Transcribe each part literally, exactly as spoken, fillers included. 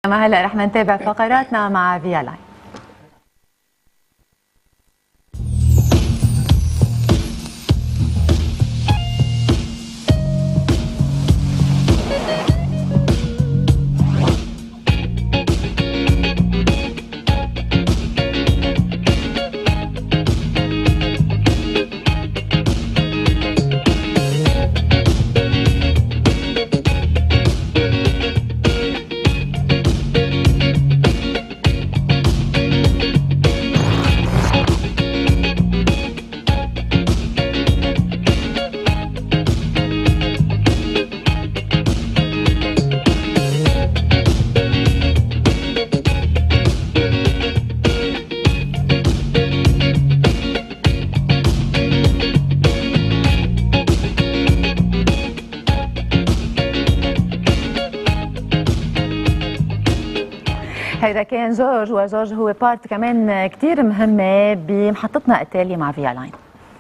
اما هلا رح نتابع فقراتنا مع فيا لاين. هيدا كان جورج، وجورج هو بارت كمان كتير مهمة بمحطتنا التالية مع فيا لاين.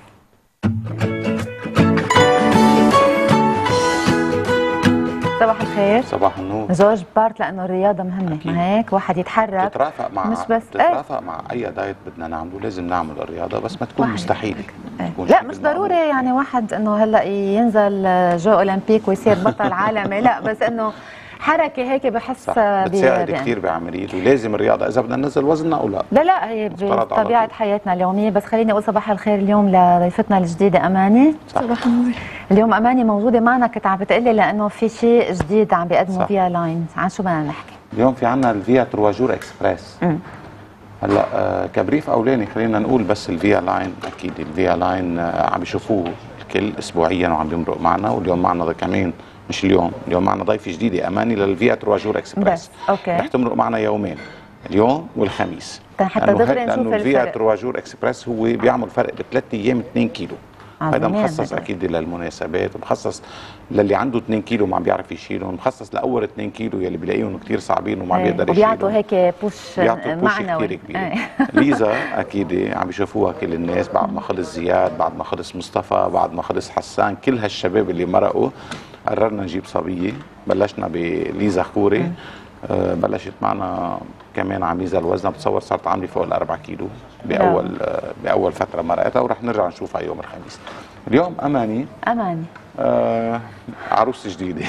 صباح الخير. صباح النور. جورج بارت لأنه الرياضة مهمة، ما هيك واحد يتحرك تترافق مع مش بس تترافق ايه؟ مع أي دايت بدنا نعمله لازم نعمل الرياضة، بس ما تكون مستحيل. ايه؟ لا مش ضروري يعني واحد إنه هلا ينزل جو أولمبيك ويصير بطل عالمي، لا بس إنه حركه هيك بحس بتساعد كثير بعمليته، ولازم الرياضه اذا بدنا ننزل وزننا او لا. لا لا هي بطبيعه حياتنا اليوميه. بس خليني اقول صباح الخير اليوم لضيفتنا الجديده اماني. صباح النور. اليوم اماني موجوده معنا، كنت عم بتقلي لانه في شيء جديد عم بيقدموا فيا لاين. عن شو بدنا نحكي اليوم؟ في عنا الفيا ترواجور اكسبريس. م. هلا آه كبريف اولاني خلينا نقول بس الفيا لاين. اكيد الفيا لاين آه عم بيشوفوه الكل اسبوعيا وعم بيمرق معنا، واليوم معنا كمان مش اليوم، اليوم معنا ضيفة جديدة اماني للفيا ترواجور اكسبريس. اوكي. رح تمرق معنا يومين، اليوم والخميس. حتى دغري نشوف لانه الفيا ترواجور اكسبريس هو بيعمل فرق بثلاث ايام اثنين كيلو. هذا مخصص اكيد للمناسبات، ومخصص للي عنده اثنين كيلو وما عم بيعرف يشيلهم، مخصص لاول اثنين كيلو يلي بلاقيهم كثير صعبين وما عم بيقدر يشيلهم، وبيعطوا هيك بوش معنوي كثير كبير. ليزا اكيد عم بيشوفوها كل الناس، بعد ما خلص زياد، بعد ما خلص مصطفى، بعد ما خلص حسان، كل هالشباب اللي مرقوا قررنا نجيب صبيه. بلشنا بليزا خوري، آه بلشت معنا كمان عم ينزل وزنها، بتصور صارت عامله فوق الأربعة كيلو باول آه باول فتره مرقتها، ورح نرجع نشوفها يوم الخميس. اليوم اماني اماني آه عروس جديده.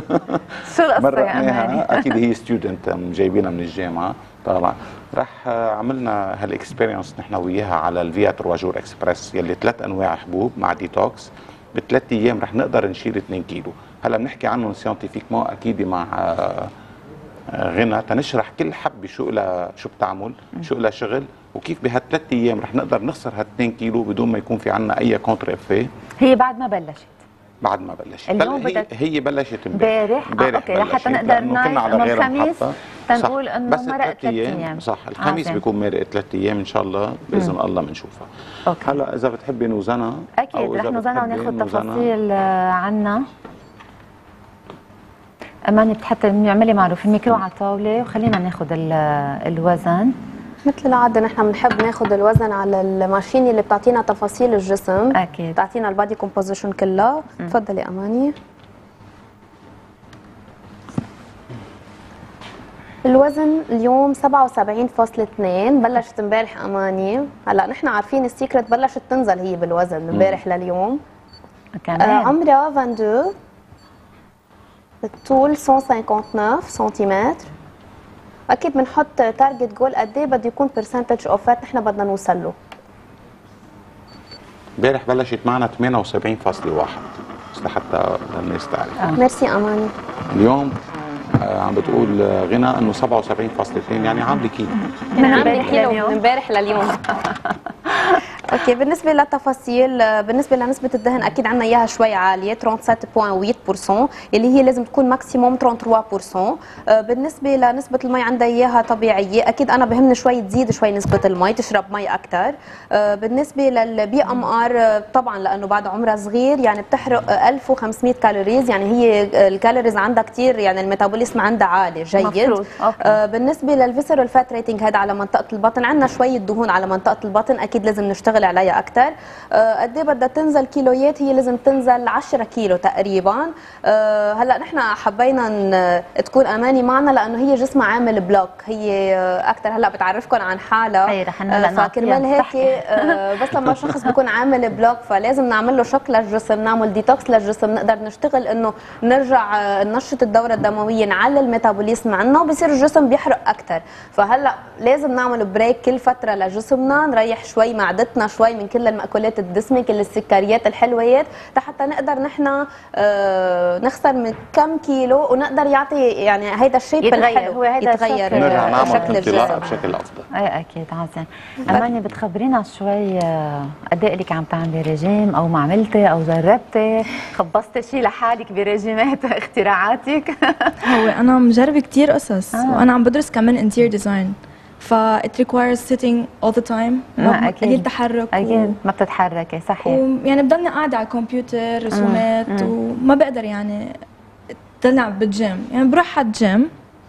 شو القصه يا اماني؟ اكيد هي ستودنت جايبينها من الجامعه طبعا. رح آه عملنا هالاكسبيرينس نحن وياها على الفيا ترواجور اكسبريس يلي ثلاث انواع حبوب مع ديتوكس. بثلاث ايام رح نقدر نشيل اثنين كيلو. هلا بنحكي عنهم سيانتيفيكمون اكيد مع آه غنى تنشرح كل حبه شو لها شو بتعمل، شو لها شغل، وكيف بهالثلاث ايام رح نقدر نخسر هال2 كيلو بدون ما يكون في عندنا اي كونتر افيه. هي بعد ما بلشت بعد ما بلشت اليوم هي, هي بلشت امبارح. امبارح اوكي لحتى نقدر نعرف انه الخميس تنقول انه مرق ثلاث ايام. صح الخميس آه بيكون مرق ثلاث ايام ان شاء الله باذن مم. الله بنشوفها. هلا اذا بتحبي نوزنها اكيد رح نوزنها وناخذ تفاصيل عنها. اماني بتحطي اعملي معروف الميكرو على الطاوله وخلينا ناخذ الوزن. مثل العاده نحن بنحب ناخذ الوزن على الماشين اللي بتعطينا تفاصيل الجسم، اكيد بتعطينا البادي كومبوزيشن كلها. تفضلي اماني. الوزن اليوم سبعة وسبعين فاصلة اثنين، بلشت امبارح اماني. هلا نحن عارفين السيكرت بلشت تنزل هي بالوزن من امبارح لليوم. كمان آه عمرها اثنين وعشرين، الطول مئة وتسعة وخمسين سنتيمتر. اكيد بنحط تارجت جول قد ايه بده يكون برسنتج اوف فات نحن بدنا نوصل له. امبارح بلشت معنا ثمانية وسبعين فاصلة واحد بس لحتى الناس تعرف. آه. ميرسي اماني. اليوم آه عم بتقول غنى انه سبعة وسبعين فاصلة اثنين يعني عامله كيلو من امبارح لليوم. من امبارح لليوم. اوكي بالنسبه للتفاصيل، بالنسبه لنسبه الدهن اكيد عندنا اياها شوي عاليه سبعة وثلاثين فاصلة ثمانية بالمئة اللي هي لازم تكون ماكسيموم ثلاثة وثلاثين بالمئة. بالنسبه لنسبه المي عندها اياها طبيعيه، اكيد انا بهمني شوي تزيد شوي نسبه المي، تشرب مي اكثر. بالنسبه للبي ام ار طبعا لانه بعد عمرها صغير يعني بتحرق ألف وخمسمئة كالوريز، يعني هي الكالوريز عندها كثير، يعني الميتابوليزم عندها عالي جيد. بالنسبه للفيسرال فات ريتنج هذا على منطقه البطن، عندنا شويه دهون على منطقه البطن، اكيد لازم نشتغل نشتغل عليها اكثر. قد ايه بدها تنزل كيلويات؟ هي لازم تنزل عشرة كيلو تقريبا. هلا نحن حبينا تكون اماني معنا لانه هي جسمها عامل بلوك، هي اكثر هلا بتعرفكم عن حالها، فكرمال هيك بس لما شخص بيكون عامل بلوك فلازم نعمل له شوك للجسم، نعمل ديتوكس للجسم، نقدر نشتغل انه نرجع ننشط الدوره الدمويه، نعلي الميتابوليزم عندنا وبصير الجسم بيحرق اكثر. فهلا لازم نعمل بريك كل فتره لجسمنا، نريح شوي معدتنا شوي من كل المأكولات الدسمه، كل السكريات الحلويات، حتى نقدر نحن آه نخسر من كم كيلو ونقدر يعطي يعني هيدا الشيب الحلو هو هيدا يتغير نرجع نعمل شكل الجسم بشكل افضل. اي اكيد. عظيم. اماني بتخبرينا شوي قد ايه لك عم تعملي ريجيم او ما عملتي او جربتي خبصتي شيء لحالك بريجيمات اختراعاتك؟ هو انا مجربه كثير قصص آه. وانا عم بدرس كمان انتير ديزاين، ف it requires sitting all the time، ما قليل تحرك اكيد و... ما بتتحركي صحيح، يعني بضلني قاعده على الكمبيوتر رسومات مم. وما بقدر يعني ضلني بالجيم، يعني بروح على الجيم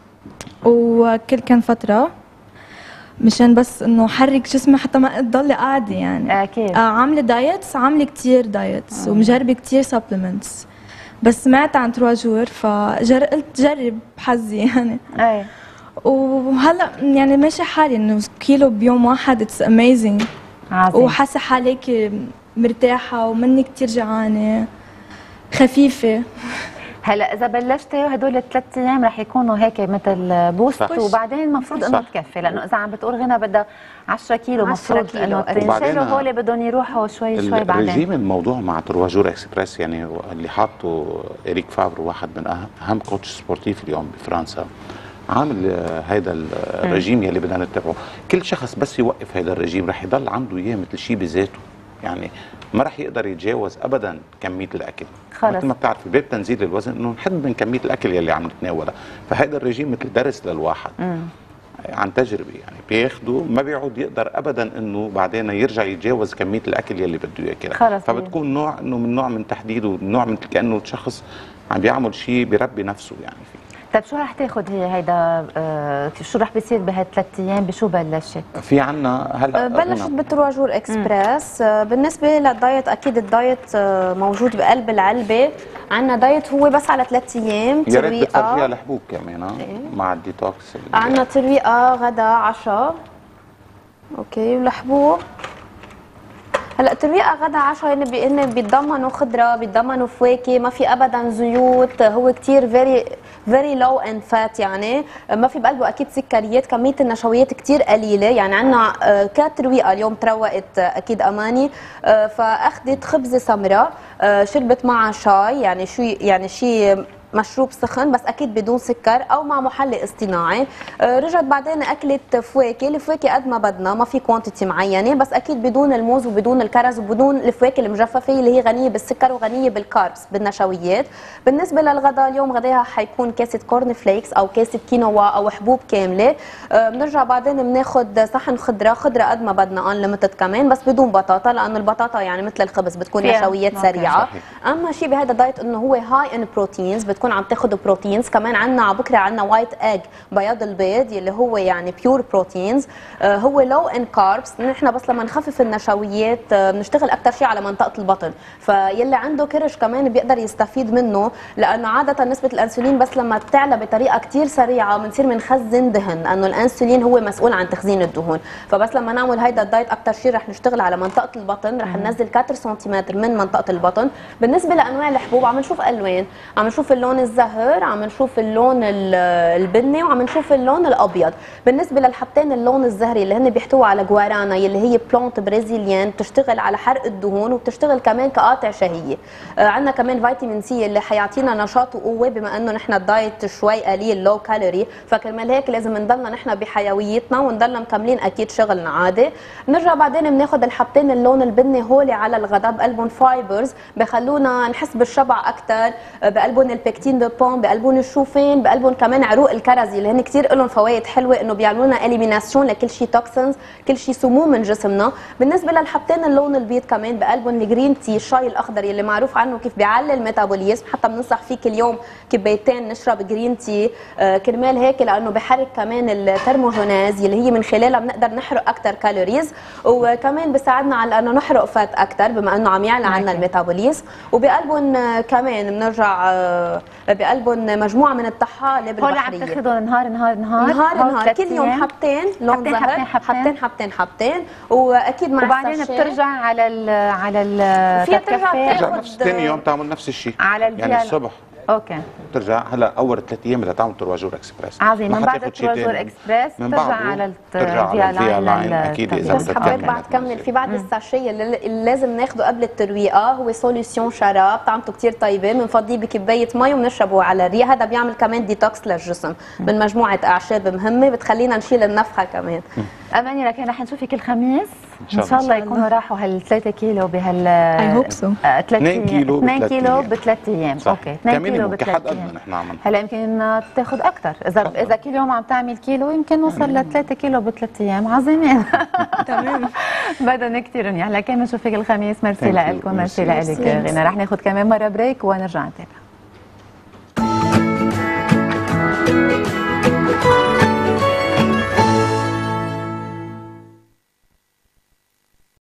وكل كان فتره مشان بس انه حرك جسمي حتى ما اضل قاعده يعني. اكيد. آه عامله دايتس، عامله كثير دايتس ومجربه كثير سبلمنتس، بس سمعت عن تروا جور فقلت جرب حظي يعني. اي. وهلا يعني ماشي حالي انه كيلو بيوم واحد اتس اميزنج، وحاسه حالك مرتاحه ومني كثير جعانه خفيفه. هلا اذا بلشتي هدول الثلاث ايام رح يكونوا هيك مثل بوست، وبعدين المفروض انه تكفي، لانه اذا عم بتقول غنى بدها عشرة كيلو المفروض انه تنشيلوا هول بدهم يروحوا شوي شوي بعدين. الرجيم الموضوع مع تروا جور اكسبريس يعني اللي حاطه إريك فافر، واحد من اهم كوتش سبورتيف اليوم بفرنسا، عامل هيدا الرجيم يلي بدنا نتبعه. كل شخص بس يوقف هيدا الرجيم رح يضل عنده اياه مثل شيء بذاته، يعني ما رح يقدر يتجاوز ابدا كميه الاكل. خلص. مثل ما بتعرفي باب تنزيل الوزن انه نحد من كميه الاكل يلي عم نتناولها، فهيدا الرجيم مثل درس للواحد. مم. عن تجربه يعني بياخده ما بيعود يقدر ابدا انه بعدين يرجع يتجاوز كميه الاكل يلي بده ياكلها، فبتكون نوع انه من نوع من تحديده، نوع من كانه شخص عم بيعمل شيء بيربي نفسه يعني فيه. طيب شو رح تاخذ هي هيدا آه شو رح بيصير بهالثلاث ايام؟ بشو بلشت؟ في عنا هلا بلشت بالتروا جور اكسبريس. آه بالنسبه للدايت اكيد الدايت آه موجود بقلب العلبه، عنا دايت هو بس على ثلاث ايام، ترويقه يا ريت بتفرجيها الحبوب كمان إيه؟ مع الديتوكس. عنا ترويقه غدا عشاء اوكي والحبوب. هلا ترويقه غدا عشاء هن بي بيتضمنوا خضره، بيتضمنوا فواكه، ما في ابدا زيوت، هو كثير فيري فيري لو اند فات، يعني ما في بقلبه اكيد سكريات، كميه النشويات كثير قليله. يعني عندنا كترويقه اليوم تروقت اكيد اماني، فاخذت خبزه سمراء شربت معها شاي، يعني شو يعني شيء مشروب سخن بس اكيد بدون سكر او مع محلي اصطناعي. آه رجعت بعدين اكلت فواكه، الفواكه قد ما بدنا، ما في كوانتيتي معينه، بس اكيد بدون الموز وبدون الكرز وبدون الفواكه المجففه اللي هي غنيه بالسكر وغنيه بالكاربس بالنشويات. بالنسبه للغداء اليوم غداها حيكون كاسه كورن فليكس او كاسه كينوا او حبوب كامله. آه بنرجع بعدين بناخذ صحن خضره، خضره قد ما بدنا انليمتد كمان بس بدون بطاطا، لانه البطاطا يعني مثل الخبز بتكون نشويات سريعه. اما شيء بهذا الدايت انه هو هاي ان بروتينز، بتكون عم تاخذ بروتينز كمان. عندنا على بكره عندنا وايت ايج، بياض البيض اللي هو يعني بيور بروتينز. آه هو لو ان كاربس، نحن بس لما نخفف النشويات آه بنشتغل اكثر شيء على منطقه البطن، فيلي عنده كرش كمان بيقدر يستفيد منه، لانه عاده نسبه الانسولين بس لما بتعلى بطريقه كثير سريعه بنصير بنخزن دهن، لانه الانسولين هو مسؤول عن تخزين الدهون. فبس لما نعمل هيدا الدايت اكثر شيء رح نشتغل على منطقه البطن، رح ننزل أربعة سنتيمتر من منطقه البطن. بالنسبه لانواع الحبوب عم نشوف الوان، عم نشوف اللون الزهر، عم نشوف اللون البني، وعم نشوف اللون الابيض. بالنسبه للحبتين اللون الزهري اللي هن بيحتووا على جوارانا اللي هي بلانت برازيليان، بتشتغل على حرق الدهون وبتشتغل كمان كقاطع شهيه. آه عندنا كمان فيتامين سي اللي حيعطينا نشاط وقوه، بما انه نحن الدايت شوي قليل لو كالوري، فكرمال هيك لازم نضلنا نحن بحيويتنا ونضلنا مكملين اكيد شغلنا عادي. بنرجع بعدين بناخذ الحبتين اللون البني هولي على الغداء، بقلبهم فايبرز بخلونا نحس بالشبع اكثر، بقلبهم البكتيريا البيكتين دو بون، بقلبهم الشوفان، بقلبهم كمان عروق الكرزي اللي هن كثير لهم فوائد حلوه انه بيعملوا لنا اليميناسيون لكل شيء توكسنز، كل شيء سموم من جسمنا. بالنسبه للحبتين اللون البيض كمان بقلبهم الجرين تي، الشاي الاخضر يلي معروف عنه كيف بيعلي الميتابوليزم، حتى بننصح فيه كل يوم كبايتين نشرب جرين تي آه كرمال هيك لانه بحرك كمان الترموجينيز اللي هي من خلالها بنقدر نحرق اكثر كالوريز، وكمان بيساعدنا على انه نحرق فات اكثر بما انه عم يعلى عنا الميتابوليزم. وبقلبهم كمان بنرجع بقلبهم مجموعه من الطحالب البحريه. هول عم تاخذهم نهار نهار نهار نهار نهار كل يوم حبتين لون زهر، حبتين حبتين حبتين حبتين واكيد مع وبعدين بترجع على ال على ال فيها ترجع ترجع نفس ثاني يوم تعمل نفس الشيء على يعني الصبح. اوكي بترجع هلا اول ثلاث ايام بدها تعمل ترواجور اكسبريس عظيم. من بعد الترواجور اكسبريس بترجع على الفيا لاين اكيد اذا بدك تكمل. بعد كمل في بعد الساشيه اللي لازم ناخده قبل الترويقه هو سوليوشن شراب طعمته كثير طيبه، بنفضيه بكبايه مي وبنشربه على الريق. هذا بيعمل كمان ديتوكس للجسم من مجموعه اعشاب مهمه بتخلينا نشيل النفخه كمان. اماني لكن رح نشوفك الخميس ان شاء الله يكونوا راحوا هال ثلاثة كيلو بهال اي هوب سو اثنين كيلو اثنين كيلو بثلاث ايام. اوكي اثنين كيلو بثلاث ايام. نحن عملنا هلا يمكن تاخذ اكثر اذا أكثر. اذا كل يوم عم تعمل كيلو يمكن نوصل ل ثلاثة كيلو بثلاث ايام. عظيمين. تمام بدنا كثير منيح. لكن بنشوفك الخميس. ميرسي لكم. ميرسي لك غنى. رح ناخذ كمان مره بريك ونرجع نتابع.